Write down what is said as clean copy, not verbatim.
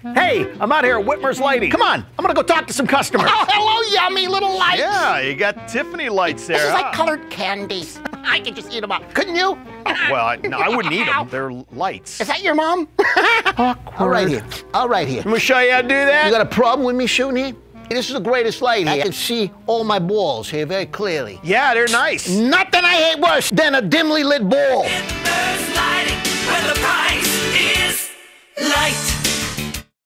Hey, I'm out here at Whitmer's Lighting. Come on, I'm gonna go talk to some customers. Oh, hello, yummy little lights. Yeah, you got Tiffany lights there. This is like colored candies. I could just eat them up. Couldn't you? Well, no, I wouldn't eat them. They're lights. Is that your mom? All right here. All right here. Let me show you how to do that. You got a problem with me shooting here? This is the greatest light here. I can see all my balls here very clearly. Yeah, they're nice. Nothing I hate worse than a dimly lit ball. Whitmer's Lighting, where the price is light.